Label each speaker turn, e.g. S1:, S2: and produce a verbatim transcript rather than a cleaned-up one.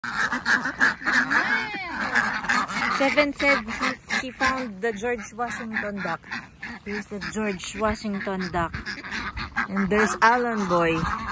S1: Seven said he, he found the George Washington duck. Here's the George Washington duck. And there's Alan Boy.